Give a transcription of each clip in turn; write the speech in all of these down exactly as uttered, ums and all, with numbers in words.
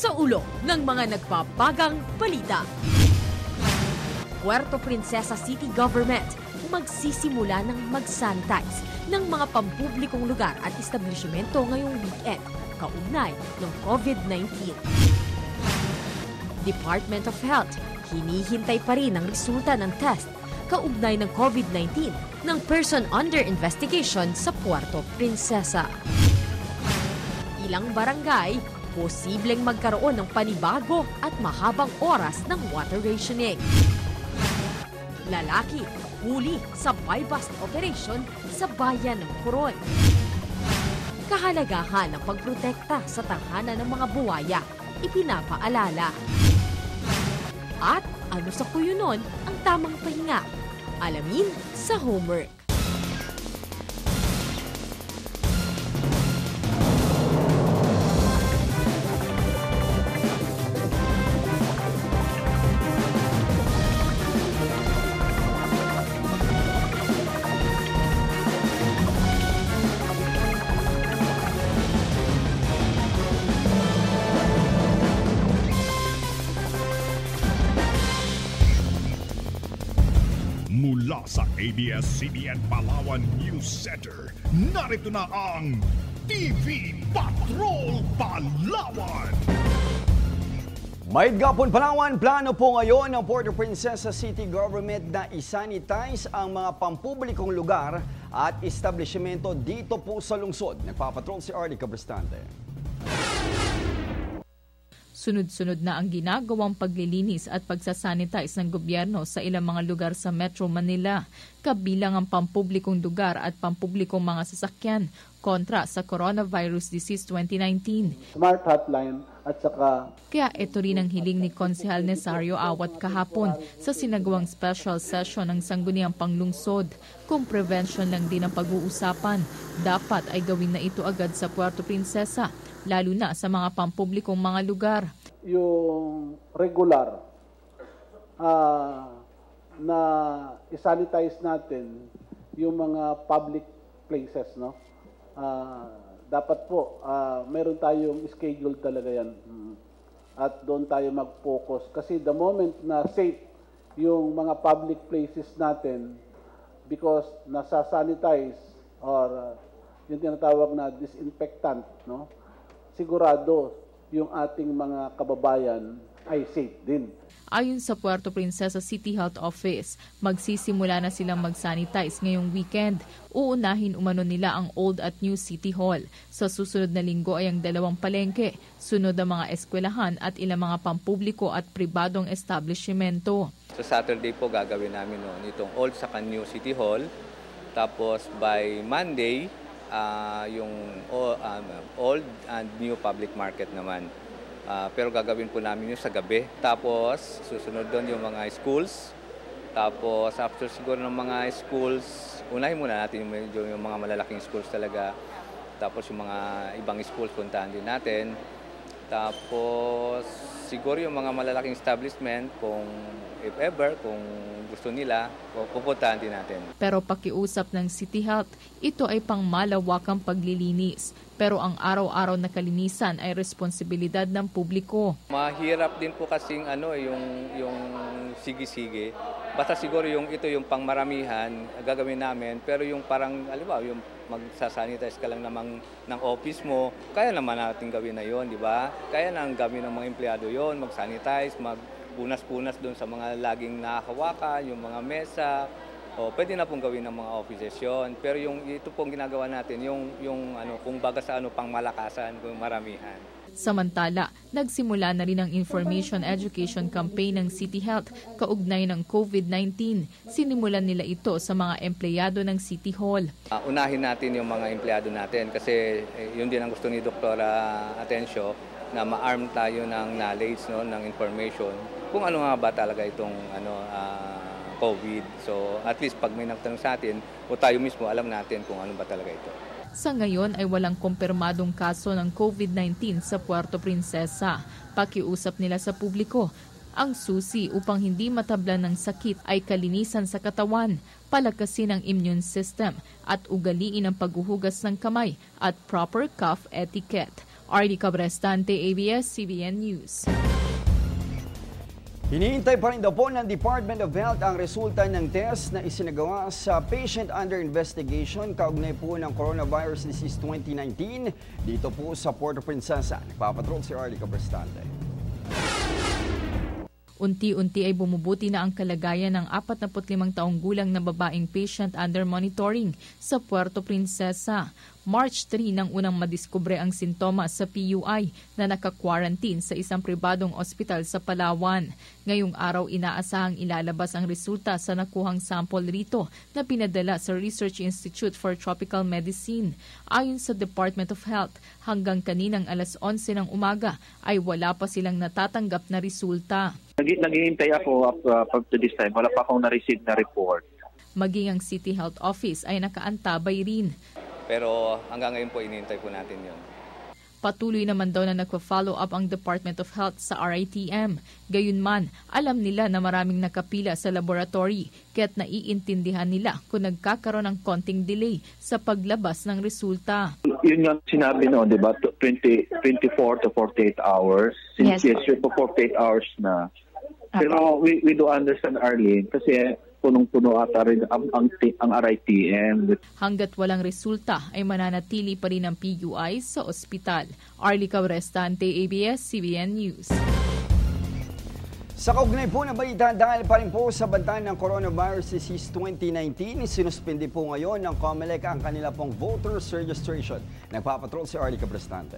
sa ulo ng mga nagpapagang balita. Puerto Princesa City Government magsisimula ng mag-sanitize ng mga pampublikong lugar at establishmento ngayong weekend kaugnay ng COVID nineteen. Department of Health, hinihintay pa rin ang resulta ng test kaugnay ng COVID nineteen ng person under investigation sa Puerto Princesa. Ilang barangay, posibleng magkaroon ng panibago at mahabang oras ng water rationing. Lalaki, huli sa buy-bust operation sa bayan ng Coron. Kahalagahan ng pagprotekta sa tahanan ng mga buwaya, ipinapaalala. At ano sa kuyunon ang tamang pahinga? Alamin sa homework. Mula sa A B S C B N Palawan News Center, narito na ang T V Patrol Palawan. May gapon Palawan, plano po ngayon ng Puerto Princesa City Government na isanitize ang mga pampublikong lugar at establishmento dito po sa lungsod. Nagpapatrol si Arlie Cabrestante. Sunod-sunod na ang ginagawang paglilinis at pagsasanitize ng gobyerno sa ilang mga lugar sa Metro Manila, kabilang ang pampublikong lugar at pampublikong mga sasakyan kontra sa Coronavirus Disease twenty nineteen. Smart hotline at saka... Kaya ito rin ang hiling ni Konsehal Nesario Awat kahapon sa sinagawang special session ng Sangguniang Panglungsod. Kung prevention lang din ang pag-uusapan, dapat ay gawin na ito agad sa Puerto Princesa, lalo na sa mga pampublikong mga lugar. Yung regular uh, na isanitize natin yung mga public places, no? Uh, dapat po, uh, meron tayong schedule talaga yan. At doon tayo mag-focus. Kasi the moment na safe yung mga public places natin, because nasa-sanitize or uh, yung tinatawag na disinfectant, no? Sigurado yung ating mga kababayan ay safe din. Ayon sa Puerto Princesa City Health Office, magsisimula na silang mag-sanitize ngayong weekend. Uunahin umano nila ang Old at New City Hall. Sa susunod na linggo ay ang dalawang palengke, sunod ang mga eskwelahan at ilang mga pampubliko at pribadong establishmento. Sa Saturday po gagawin namin noon itong Old sa New City Hall. Tapos by Monday, uh, yung um, Old and New Public Market naman. Uh, pero gagawin po namin yung sa gabi. Tapos, susunod doon yung mga schools. Tapos, after siguro ng mga schools, unahin muna natin yung, yung mga malalaking schools talaga. Tapos, yung mga ibang schools, puntahan din natin. Tapos, siguro yung mga malalaking establishment, kung if ever, kung gusto nila, pupuntahan din natin. Pero pakiusap ng City Health, ito ay pang malawakang paglilinis. Pero ang araw-araw na kalinisan ay responsibilidad ng publiko. Mahirap din po kasing ano, yung, yung sige-sige. Basta siguro yung ito yung pangmaramihan, gagawin namin. Pero yung parang, alibaw, yung magsasanitize ka lang namang ng office mo, kaya naman natin gawin na yon, di ba? Kaya nang gawin ng mga empleyado yon, mag-sanitize, mag-punas-punas doon sa mga laging nakakawakan, yung mga mesa. O, pwede na pong gawin ng mga offices yun. Pero yung ito pong ginagawa natin, yung, yung ano, kung baga sa ano, pang malakasan, kung maramihan. Samantala, nagsimula na rin ang information education campaign ng City Health kaugnay ng COVID nineteen. Sinimulan nila ito sa mga empleyado ng City Hall. Uh, unahin natin yung mga empleyado natin kasi eh, yun din ang gusto ni Doktora Atencio, na ma-arm tayo ng knowledge, no, ng information kung ano nga ba talaga itong ano, uh, COVID. So at least pag may nagtanong sa atin o tayo mismo alam natin kung ano ba talaga ito. Sa ngayon ay walang kumpirmadong kaso ng COVID nineteen sa Puerto Princesa. Pakiusap nila sa publiko, ang susi upang hindi matablan ng sakit ay kalinisan sa katawan, palakasin ang immune system at ugaliin ang paghuhugas ng kamay at proper cough etiquette. Arlie Cabrestante, A B S C B N News. Hinihintay pa rin daw po ng Department of Health ang resulta ng test na isinagawa sa patient under investigation kaugnay po ng coronavirus disease twenty nineteen dito po sa Puerto Princesa. Nagpapatrol si Arlie Cabrestante. Unti-unti ay bumubuti na ang kalagayan ng apat na put limang taong gulang na babaeng patient under monitoring sa Puerto Princesa. March three nang unang madiskubre ang sintomas sa P U I na naka-quarantine sa isang pribadong ospital sa Palawan. Ngayong araw inaasahang ilalabas ang resulta sa nakuhang sample rito na pinadala sa Research Institute for Tropical Medicine. Ayon sa Department of Health, hanggang kaninang alas onse ng umaga ay wala pa silang natatanggap na resulta. Naghihintay ako up, uh, up to this time. Wala pa akong na-receive na report. Maging ang City Health Office ay nakaantabay rin. Pero hanggang ngayon po, inihintay po natin yun. Patuloy naman daw na nagpa-follow up ang Department of Health sa R I T M. Gayunman, alam nila na maraming nakapila sa laboratory, kaya't naiintindihan nila kung nagkakaroon ng konting delay sa paglabas ng resulta. Yun yung sinabi noon, di ba? twenty, twenty-four to forty-eight hours. Since yes, yes po forty-eight hours na. Pero we, we do understand, Arlene, kasi punong-puno ata rin ang, ang, ang R I T M. Hanggat walang resulta ay mananatili pa rin ang P U I sa ospital. Arlie Cabrestante, A B S C B N News. Sa kaugnay po na balita, dahil pa rin po sa banta ng coronavirus disease twenty nineteen, sinuspindi po ngayon ng COMELEC ang kanila pong voters registration. Nagpapatrol si Arlie Cabrestante.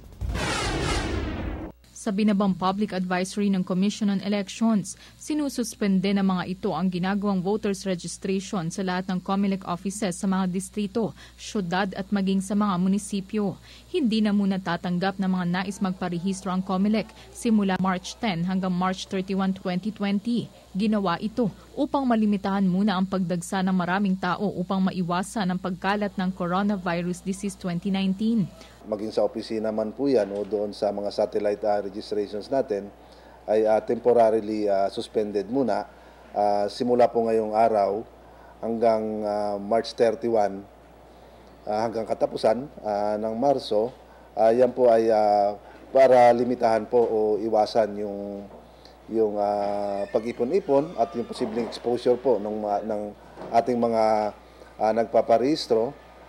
Sa binabang public advisory ng Commission on Elections, sinususpende ng mga ito ang ginagawang voters registration sa lahat ng COMELEC offices sa mga distrito, syudad at maging sa mga munisipyo. Hindi na muna tatanggap ng mga nais magparehistro ang COMELEC simula March ten hanggang March thirty-one, twenty twenty. Ginawa ito upang malimitahan muna ang pagdagsa ng maraming tao upang maiwasan ang pagkalat ng coronavirus disease twenty nineteen. Maging sa opisina man po yan o doon sa mga satellite uh, registrations natin ay uh, temporarily uh, suspended muna uh, simula po ngayong araw hanggang uh, March thirty-one uh, hanggang katapusan uh, ng Marso. Uh, yan po ay uh, para limitahan po o iwasan yung yung uh, pag-ipon-ipon at yung posibleng exposure po ng, ng ating mga uh, nagpaparehistro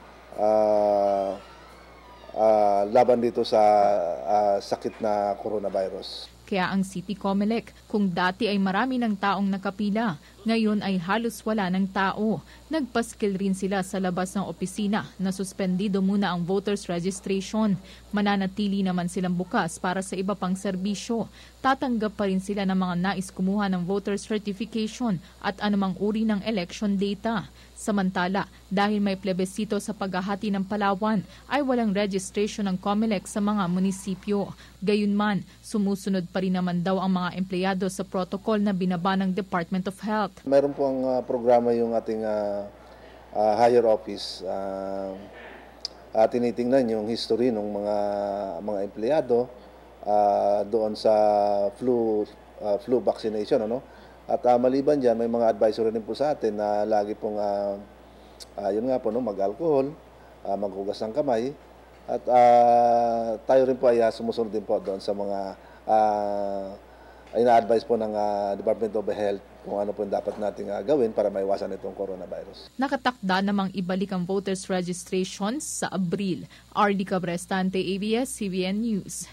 uh, Uh, laban dito sa uh, sakit na coronavirus. Kaya ang City COMELEC, kung dati ay marami ng taong nakapila, ngayon ay halos wala ng tao. Nagpaskil rin sila sa labas ng opisina na suspendido muna ang voters registration. Mananatili naman silang bukas para sa iba pang serbisyo. Tatanggap pa rin sila ng mga nais kumuha ng voters certification at anumang uri ng election data. Samantala, dahil may plebisito sa paghahati ng Palawan, ay walang registration ng COMELEC sa mga munisipyo. Gayunman, sumusunod pa rin naman daw ang mga empleyado sa protocol na binaba ng Department of Health. Mayroon po ang uh, programa yung ating uh, uh, higher office. Uh, uh, tinitingnan yung history ng mga mga empleyado uh, doon sa flu uh, flu vaccination, ano? At uh, maliban dyan, may mga advisory rin po sa atin na lagi pong, uh, uh, yun nga po, no, mag-alcohol, uh, maghugas ng kamay. At uh, tayo rin po ay uh, sumusunod din po doon sa mga uh, ina-advise po ng uh, Department of Health kung ano po dapat nating uh, gawin para maiwasan itong coronavirus. Nakatakda namang ibalik ang voters registration sa Abril. Arlie Cabrestante, A B S C B N News.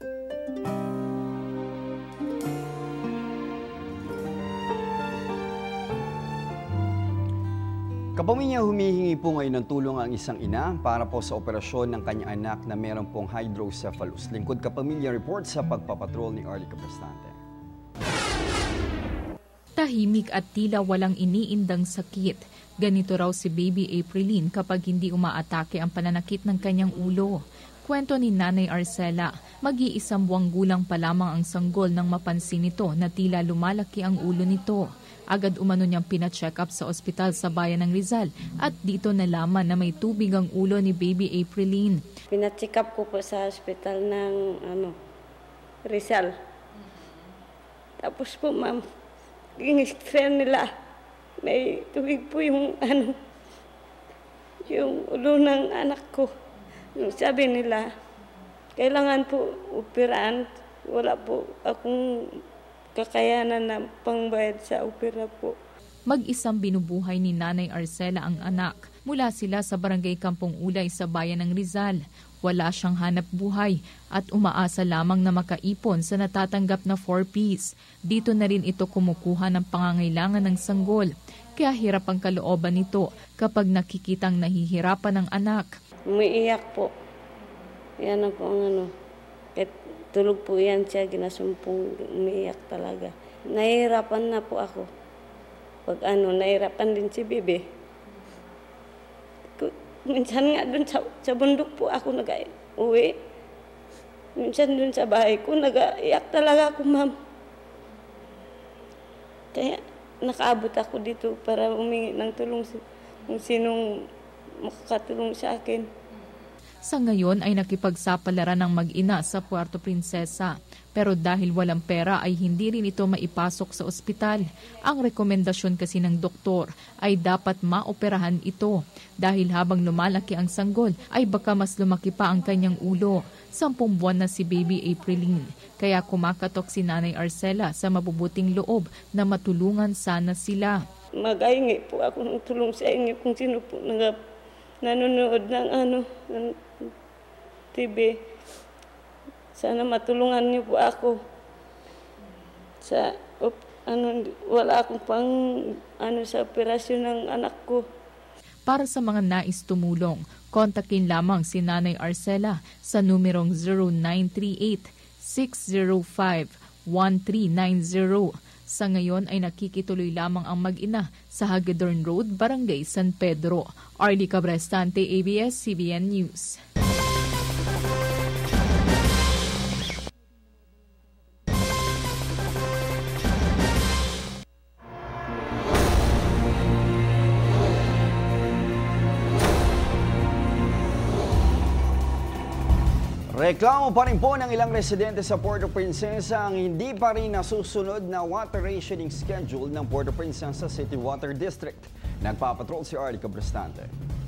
Kapamilya, humihingi po ngayon ng tulong ang isang ina para po sa operasyon ng kanyang anak na meron pong hydrocephalus. Lingkod Kapamilya report sa pagpapatrol ni Arlie Cabrestante. Tahimik at tila walang iniindang sakit. Ganito raw si baby Aprilyn kapag hindi umaatake ang pananakit ng kanyang ulo. Kwento ni Nanay Arcela, mag-iisang buwang gulang pa lamang ang sanggol nang mapansin nito na tila lumalaki ang ulo nito. Agad umano niyang pina-check up sa ospital sa bayan ng Rizal at dito nalaman na may tubig ang ulo ni baby Aprilyn. Pina-check up ko po sa ospital ng ano, Rizal. Tapos po ma'am, yung x-ray nila, may tubig po yung ano, yung ulo ng anak ko. Sabi nila, kailangan po operaan. Wala po akong kakayanan na pangbayad sa opera po. Mag-isang binubuhay ni Nanay Arcela ang anak. Mula sila sa Barangay Kampong Ulay sa bayan ng Rizal. Wala siyang hanap buhay at umaasa lamang na makaipon sa natatanggap na four-piece. Dito na rin ito kumukuha ng pangangailangan ng sanggol. Kaya hirap ang kalooban nito kapag nakikitang nahihirapan ng anak. Umiiyak po. Yan ang po ang ano. Kahit tulog po yan siya, ginasumpong umiiyak talaga. Nahihirapan na po ako. Pag ano, nahihirapan din si Bibi. Minsan nga dun sa, sa bundok po ako nag-uwi. Minsan dun sa bahay ko, nag-iyak talaga ako, ma'am. Kaya nakaabot ako dito para humingi ng tulong kung sinong makakatulong sa akin. Sa ngayon ay nakipagsapalaran ng mag-ina sa Puerto Princesa. Pero dahil walang pera ay hindi rin ito maipasok sa ospital. Ang rekomendasyon kasi ng doktor ay dapat maoperahan ito. Dahil habang lumalaki ang sanggol ay baka mas lumaki pa ang kanyang ulo. Sampung buwan na si baby Aprilline. Kaya kumakatok si Nanay Arcela sa mabubuting loob na matulungan sana sila. Mag-aingi po ako ng tulong sa inyo kung sino po nag nanonood ng ano, ng T V. Sana matulungan niyo po ako. Sa op, ano, wala akong pang ano sa operasyon ng anak ko. Para sa mga nais tumulong, kontakin lamang si Nanay Arcela sa numerong zero nine three eight, six zero five, one three nine zero. Sa ngayon ay nakikituloy lamang ang mag-ina sa Hagedorn Road, Barangay San Pedro. Arlie Cabrestante, A B S C B N News. Reklamo pa rin po ng ilang residente sa Puerto Princesa ang hindi pa rin nasusunod na water rationing schedule ng Puerto Princesa City Water District. Nagpapatrol si Arlie Cabrestante.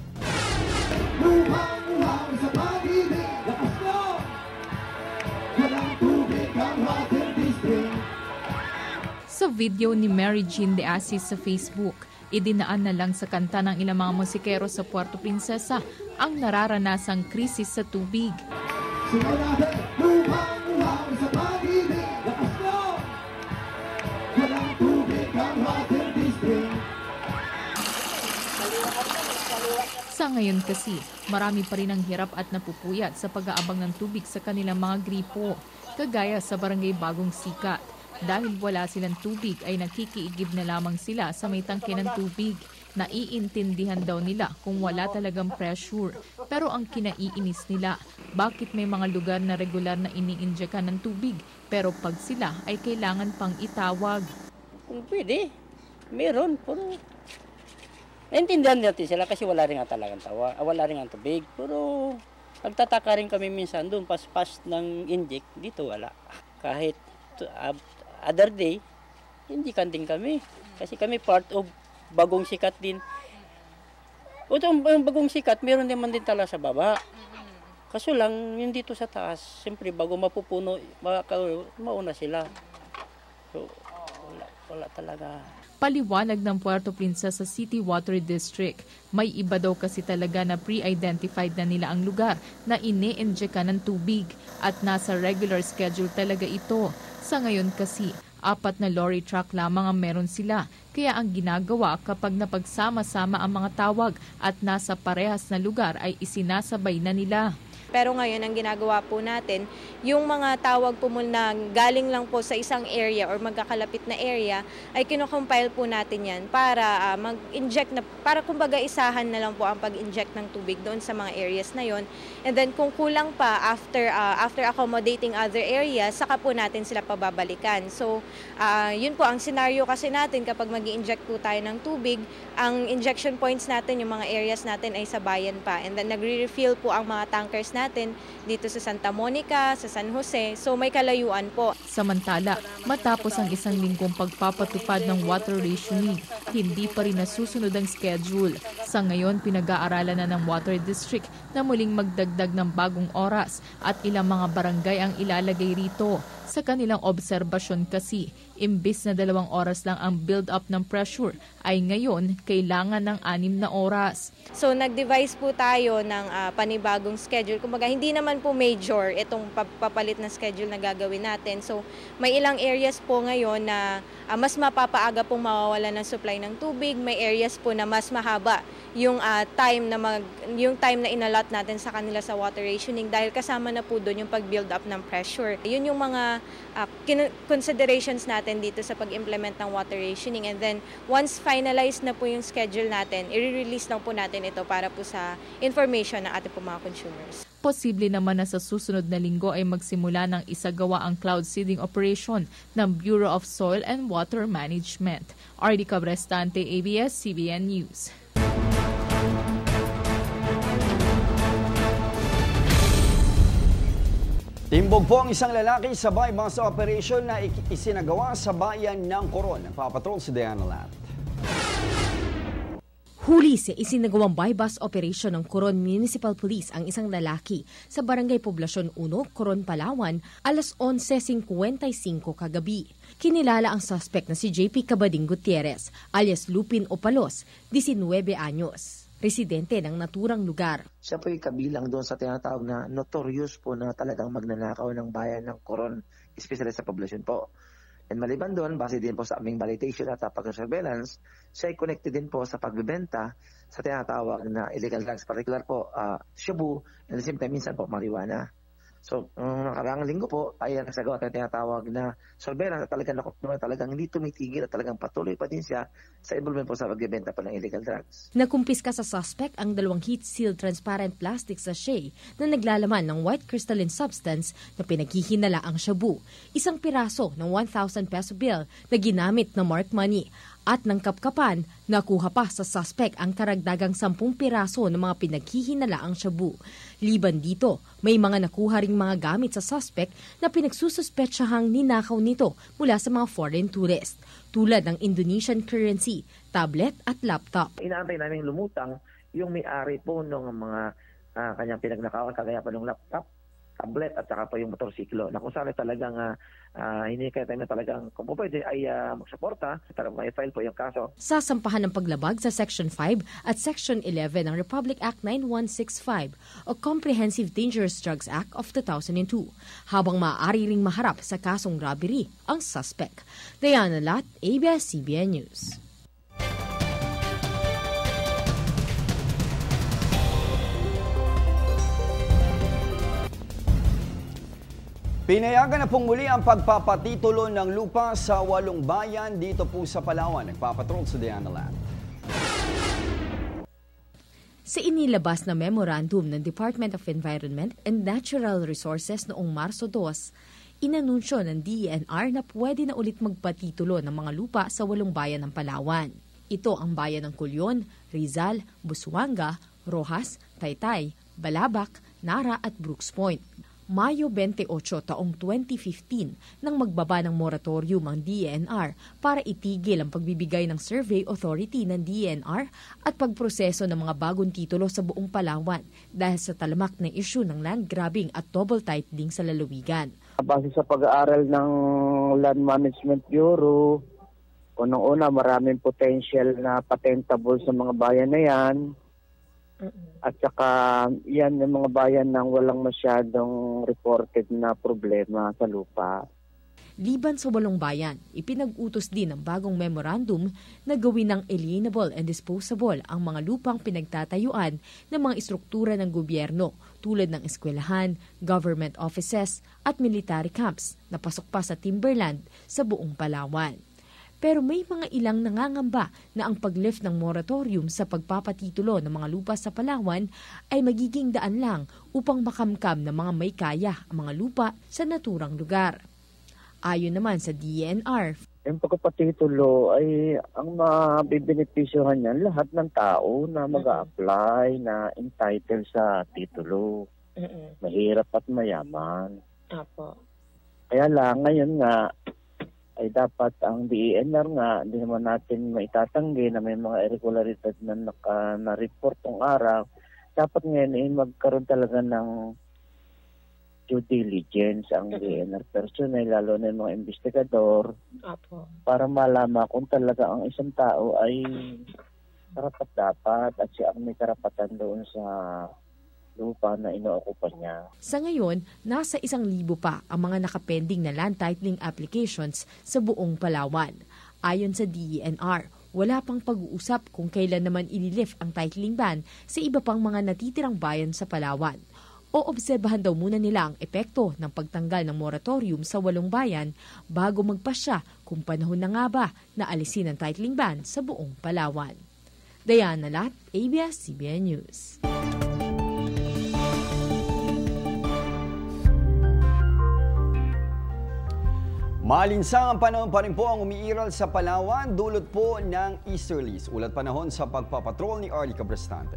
Sa video ni Mary Jean De Assis sa Facebook, idinaan na lang sa kanta ng ilang mga musikero sa Puerto Princesa ang nararanasang krisis sa tubig. Sa ngayon kasi, marami pa rin ang hirap at napupuyat sa pag-aabang ng tubig sa kanilang mga gripo, kagaya sa Barangay Bagong Sikat. Dahil wala silang tubig ay nakikiigib na lamang sila sa may tangke ng tubig. Naiintindihan daw nila kung wala talagang pressure. Pero ang kinaiinis nila, bakit may mga lugar na regular na ini-injectan ng tubig pero pag sila ay kailangan pang itawag? Kung pwede, meron. Pero naintindihan natin sila kasi wala rin nga talagang tawa, wala rin nga tubig. Pero nagtataka rin kami minsan doon, pas-pas ng inject, dito wala. Kahit uh, other day, hindi kan din kami. Kasi kami part of Bagong Sikat din. O itong Bagong Sikat, meron naman din tala sa baba. Kaso lang, yung dito sa taas, siyempre bago mapupuno, mauna sila. So, wala, wala talaga. Paliwanag ng Puerto Princesa City Water District, may iba daw kasi talaga na pre-identified na nila ang lugar na ini-injectan ng tubig at nasa regular schedule talaga ito. Sa ngayon kasi, apat na lorry truck lamang ang meron sila. Kaya ang ginagawa kapag napagsama-sama ang mga tawag at nasa parehas na lugar ay isinasabay na nila. Pero ngayon, ang ginagawa po natin, yung mga tawag po muna galing lang po sa isang area or magkakalapit na area, ay kinocompile po natin yan para uh, mag-inject na, para kumbaga isahan na lang po ang pag-inject ng tubig doon sa mga areas na yon. And then kung kulang pa after uh, after accommodating other areas, saka po natin sila pababalikan. So, uh, yun po ang scenario kasi natin kapag mag-inject po tayo ng tubig, ang injection points natin, yung mga areas natin ay sa bayan pa. And then nagre-refill po ang mga tankers natin dito sa Santa Monica, sa San Jose. So may kalayuan po. Samantala, matapos ang isang linggong pagpapatupad ng water rationing, hindi pa rin nasusunod ang schedule. Sa ngayon, pinag-aaralan na ng Water District na muling magdagdag ng bagong oras at ilang mga barangay ang ilalagay rito. Sa kanilang obserbasyon kasi, imbis na dalawang oras lang ang build-up ng pressure, ay ngayon kailangan ng anim na oras. So nag-devise po tayo ng uh, panibagong schedule. Kumbaga hindi naman po major itong papalit na schedule na gagawin natin. So may ilang areas po ngayon na uh, mas mapapaaga pong mawawalan ng supply ng tubig. May areas po na mas mahaba yung uh, time na mag yung time na inalot natin sa kanila sa water rationing dahil kasama na po doon yung pag-build up ng pressure. Yun yung mga uh, considerations natin dito sa pag-implement ng water rationing, and then once finalized na po yung schedule natin, i-release lang po natin ito para po sa information ng ating po mga consumers. Posible naman na sa susunod na linggo ay magsimula ng isagawa ang cloud seeding operation ng Bureau of Soil and Water Management. R D Cabrestante, A B S C B N News. Timbog po ang isang lalaki sa bypass operation na isinagawa sa bayan ng Coron. Nagpapatrol si Diana Lat. Huli sa isinagawang bypass operation ng Coron Municipal Police ang isang lalaki sa Barangay Poblasyon one, Coron, Palawan, alas onse singkwenta y singko kagabi. Kinilala ang suspect na si J P Cabading Gutierrez, alias Lupin Opalos, nineteen anyos. Residente ng naturang lugar. Siya po yung kabilang doon sa tinatawag na notorious po na talagang magnanakaw ng bayan ng Coron, especially sa poblasyon po. And maliban doon, base din po sa aming validation at pag-surveillance, siya ay connected din po sa pagbibenta sa tinatawag na illegal drugs, particular po uh, shabu, and at the same time minsan po marijuana. So, um, nakaraang linggo po ay nagsagawa tayo tinatawag na surveillance at talagang nakukuha talagang hindi tumitigil at talagang patuloy pa din siya sa involvement po sa pagbibenta po ng illegal drugs. Nakumpiska sa suspect ang dalawang heat-sealed transparent plastic sachet na naglalaman ng white crystalline substance na pinaghihinala ang shabu, isang piraso ng one thousand peso bill na ginamit na marked money, at ng kapkapan, nakuha pa sa suspect ang karagdagang sampung piraso ng mga pinaghihinalaang shabu. Liban dito, may mga nakuha ring mga gamit sa suspect na pinagsususpetsahang ninakaw nito mula sa mga foreign tourist, tulad ng Indonesian currency, tablet at laptop. Inaantay namin lumutang yung may-ari po ng mga uh, kanyang pinagnakawan, kagaya pa ng laptop, tablet at saka pa yung motorsiklo na kung saan talagang uh, uh, hindi kaya tayo na talagang kung po pwede ay uh, magsuporta, talagang may file po yung kaso. Sasampahan ng paglabag sa Section five at Section eleven ng Republic Act ninety-one sixty-five o Comprehensive Dangerous Drugs Act of two thousand two, habang maaari ring maharap sa kasong robbery ang suspect. Diana Lat, A B S C B N News. Pinayagan na pong muli ang pagpapatitulo ng lupa sa walong bayan dito po sa Palawan. Nagpapatrol si Diana Lat. Sa inilabas na memorandum ng Department of Environment and Natural Resources noong Marso two, inanunsyo ng D E N R na pwede na ulit magpatitulo ng mga lupa sa walong bayan ng Palawan. Ito ang bayan ng Culyon, Rizal, Busuanga, Rojas, Taytay, Balabac, Nara at Brooks Point. Mayo twenty-eight taong twenty fifteen nang magbaba ng moratorium ang D E N R para itigil ang pagbibigay ng survey authority ng D E N R at pagproseso ng mga bagong titulo sa buong Palawan dahil sa talamak na issue ng land grabbing at double titling sa lalawigan. Base sa pag-aaral ng Land Management Bureau, unang-una maraming potential na patentable sa mga bayan na yan. At saka yan yung mga bayan nang walang masyadong reported na problema sa lupa. Liban sa walong bayan, ipinag-utos din ng bagong memorandum na gawin ng alienable and disposable ang mga lupang pinagtatayuan ng mga istruktura ng gobyerno tulad ng eskwelahan, government offices at military camps na pasok pa sa timberland sa buong Palawan. Pero may mga ilang nangangamba na ang pag-lift ng moratorium sa pagpapatitulo ng mga lupa sa Palawan ay magiging daan lang upang makamkam ng mga may kaya ang mga lupa sa naturang lugar. Ayon naman sa D E N R, yung pagpapatitulo ay ang mabibenepisyohan niyan lahat ng tao na mag-a-apply, na entitled sa titulo. Mm-mm. Mahirap at mayaman. Apo. Kaya lang, ngayon nga, ay dapat ang D E N R nga, hindi naman natin maitatanggi na may mga irregularidad na naka, na-report tong araw. Dapat ngayon ay magkaroon talaga ng due diligence ang D E N R personnel, lalo na yung mga investigador, Apo. para malaman kung talaga ang isang tao ay karapat-dapat at siya ang may karapatan doon sa lupa na inookupan niya. Sa ngayon, nasa isang libo pa ang mga nakapending na land titling applications sa buong Palawan. Ayon sa D E N R, wala pang pag-uusap kung kailan naman ililift ang titling ban sa iba pang mga natitirang bayan sa Palawan. Oobserbahan daw muna nila ang epekto ng pagtanggal ng moratorium sa walong bayan bago magpasya kung panahon na nga ba na alisin ang titling ban sa buong Palawan. Diana Lat, A B S C B N News. Malinsangang panahon pa rin po ang umiiral sa Palawan, dulot po ng easterlies. Ulat panahon sa pagpapatrol ni Arlie Cabrestante.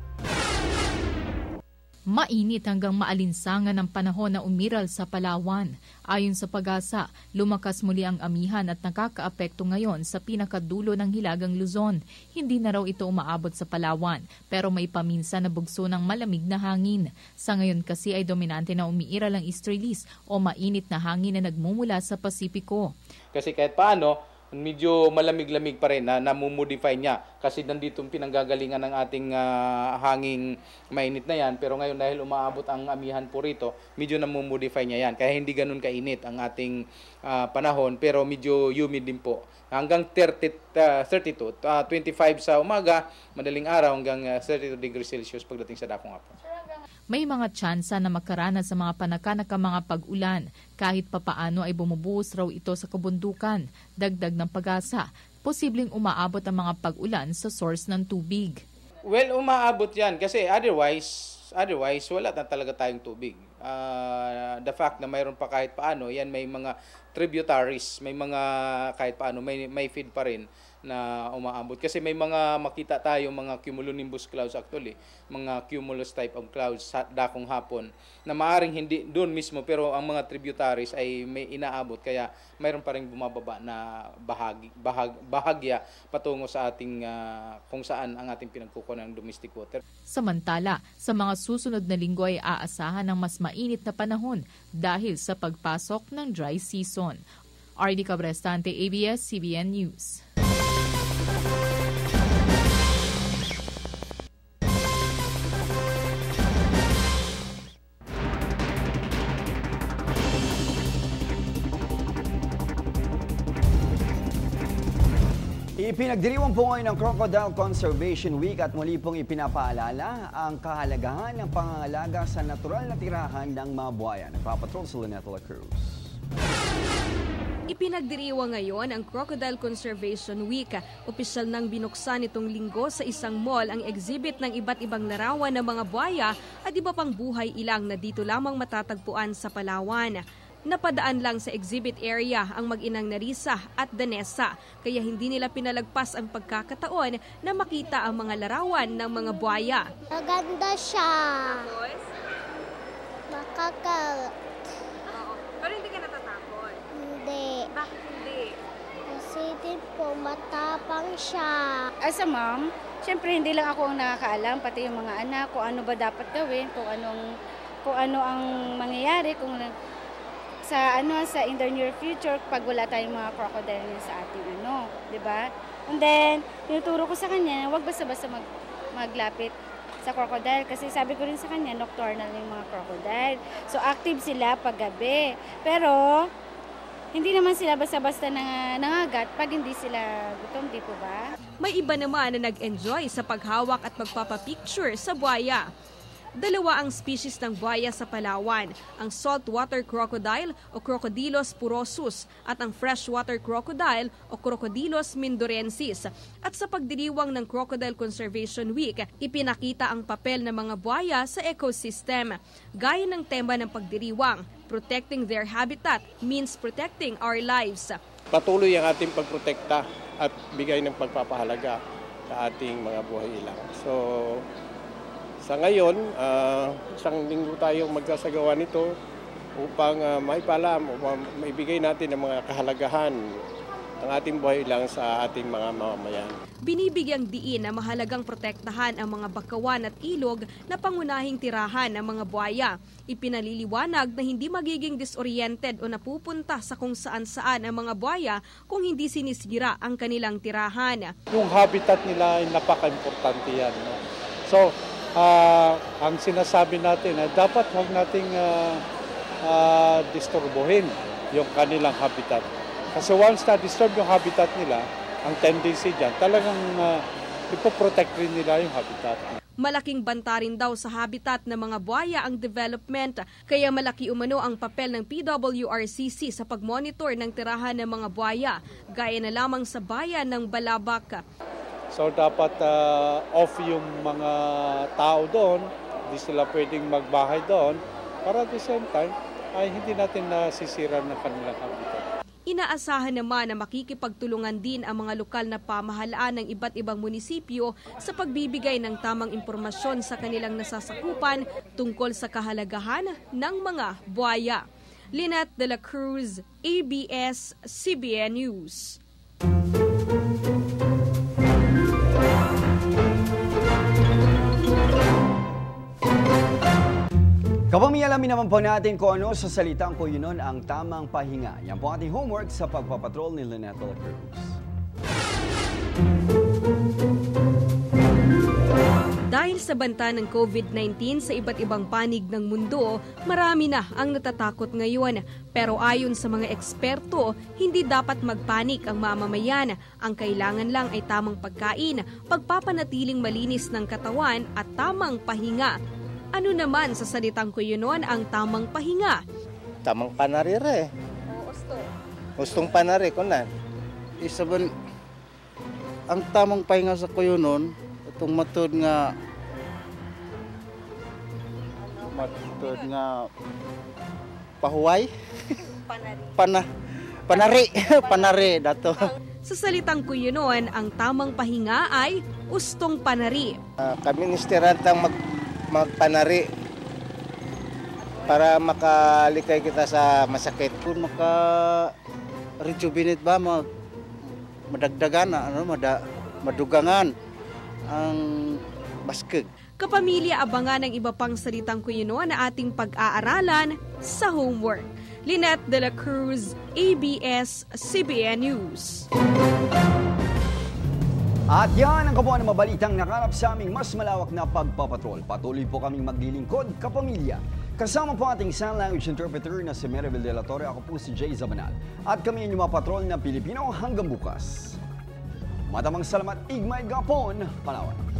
Mainit hanggang maalinsangan ang panahon na umiral sa Palawan. Ayon sa Pag-asa, lumakas muli ang amihan at nakakaapekto ngayon sa pinakadulo ng Hilagang Luzon. Hindi na raw ito umaabot sa Palawan, pero may paminsan na bugso ng malamig na hangin. Sa ngayon kasi ay dominante na umiiral ang easterlies o mainit na hangin na nagmumula sa Pasipiko. Kasi kahit paano, medyo malamig-lamig pa rin na namumodify niya kasi nandito pinanggagalingan ng ating uh, hanging mainit na yan, pero ngayon dahil umaabot ang amihan po rito, medyo namumodify niya yan, kaya hindi ganun kainit ang ating uh, panahon, pero medyo humid din po. Hanggang thirty, uh, thirty-two, uh, twenty-five sa umaga, madaling araw hanggang uh, thirty-two degrees Celsius pagdating sa dakong hapon. May mga tsansa na makaranas sa mga panakanaka mga pag-ulan. Kahit papaano ay bumubuhos raw ito sa kabundukan. Dagdag ng Pag-asa, posibleng umaabot ang mga pag-ulan sa source ng tubig. Well, umaabot yan kasi otherwise, otherwise wala na talaga tayong tubig. Uh, the fact na mayroon pa kahit paano, yan may mga tributaries, may mga kahit paano, may, may feed pa rin na umaabot. Kasi may mga makita tayo mga cumulonimbus clouds actually, mga cumulus type of clouds sa dakong hapon na maaring hindi doon mismo pero ang mga tributaries ay may inaabot kaya mayroon pa ring bumababa na bahagi, bahag, bahagya patungo sa ating uh, kung saan ang ating pinagkukunan ng domestic water. Samantala, sa mga susunod na linggo ay aasahan ng mas mainit na panahon dahil sa pagpasok ng dry season. Arlie Cabrestante, A B S C B N News. Ipinagdiriwang po ngayon ng Crocodile Conservation Week at muli pong ipinapaalala ang kahalagahan ng pangangalaga sa natural na tirahan ng mga buhaya. Nagpapatrol si Lynette La Cruz. Ipinagdiriwang ngayon ang Crocodile Conservation Week. Opisyal nang binuksan itong linggo sa isang mall ang exhibit ng iba't ibang larawan ng mga buhaya at iba pang buhay ilang na dito lamang matatagpuan sa Palawan. Napadaan lang sa exhibit area ang mag-inang Narisa at Danessa, kaya hindi nila pinalagpas ang pagkakataon na makita ang mga larawan ng mga buhaya. Maganda siya. Makakal. Oo. Pero hindi ka natatakot? Hindi. Bakit hindi? Kasi din po matapang siya. As a mom, syempre hindi lang ako ang nakakaalam, pati yung mga anak, kung ano ba dapat gawin, kung anong kung ano ang mangyayari, kung sa ano sa in the near future pag wala tayong mga crocodile sa ating ano, 'di ba? And then, tinuturo ko sa kanya, wag basta-basta mag maglapit sa crocodile kasi sabi ko rin sa kanya nocturnal yung mga crocodile. So active sila pag gabi. Pero hindi naman sila basta-basta nang, nangagat pag hindi sila gutom, di po ba? May iba naman na nag-enjoy sa paghawak at pagpapapicture sa buhaya. Dalawa ang species ng buhaya sa Palawan, ang saltwater crocodile o Crocodylus purosus at ang freshwater crocodile o Crocodylus mindorensis. At sa pagdiriwang ng Crocodile Conservation Week, ipinakita ang papel ng mga buhaya sa ecosystem. Gaya ng tema ng pagdiriwang, protecting their habitat means protecting our lives. Patuloy ang ating pagprotekta at bigay ng pagpapahalaga sa ating mga buhay ilang. So, sa ngayon, uh, isang linggo tayong magkasagawa nito upang uh, maipalam o maibigay natin ang mga kahalagahan ng ating buhay lang sa ating mga mamamayan. Binibigyang diin na mahalagang protektahan ang mga bakawan at ilog na pangunahing tirahan ng mga buhaya. Ipinaliliwanag na hindi magiging disoriented o napupunta sa kung saan-saan ang mga buhaya kung hindi sinisira ang kanilang tirahan. Yung habitat nila ay napaka-importante yan. No? So, uh, ang sinasabi natin ay dapat huwag nating uh, uh, disturbuhin yung kanilang habitat. Kasi once na-disturb yung habitat nila, ang tendency dyan, talagang uh, ipoprotect rin nila yung habitat. Malaking banta rin daw sa habitat ng mga buhaya ang development, kaya malaki umano ang papel ng P W R C C sa pagmonitor ng tirahan ng mga buhaya, gaya na lamang sa bayan ng Balabac. So dapat uh, off yung mga tao doon, hindi sila pwedeng magbahay doon, para at the same time ay hindi natin nasisira ng kanilang habitat. Inaasahan naman na makikipagtulungan din ang mga lokal na pamahalaan ng iba't ibang munisipyo sa pagbibigay ng tamang impormasyon sa kanilang nasasakupan tungkol sa kahalagahan ng mga buhaya. Lynette de la Cruz, A B S C B N News. Kapamilya, alamin naman po natin kung ano sa salitang kuyunon ang tamang pahinga. Yan po ating homework sa pagpapatrol ni Lynette de la Cruz. Dahil sa banta ng COVID nineteen sa iba't ibang panig ng mundo, marami na ang natatakot ngayon. Pero ayon sa mga eksperto, hindi dapat magpanik ang mamamayan. Ang kailangan lang ay tamang pagkain, pagpapanatiling malinis ng katawan at tamang pahinga. Ano naman sa salitang kuyunon ang tamang pahinga? Tamang panarire. O, gusto. Gustong panari ko na. Isaban, ang tamang pahinga sa kuyunon, itong matod nga, matod nga, pahuway? Panari. Pana, panari. Panari, dato. Sa salitang kuyunon, ang tamang pahinga ay ustong panari. Uh, kami nisterantang mag magpanari para makalikay kita sa masakit. Kung maka-rejuvenate ba, mag, madagdagan, ano, mada, madugangan ang baskeg. Kapamilya, abangan ang iba pang salitang kuyunon na ating pag-aaralan sa homework. Lynette de la Cruz, A B S C B N News. At yan ang kabuuan ng mabalitang nakalap sa aming mas malawak na pagpapatrol. Patuloy po kaming maglilingkod, kapamilya. Kasama po ating sign language interpreter na si Maribel de la Torre. Ako po si Jay Zabanal. At kami yung mga patrol ng Pilipino hanggang bukas. Matamang salamat, Igmay Gapon, Palawan.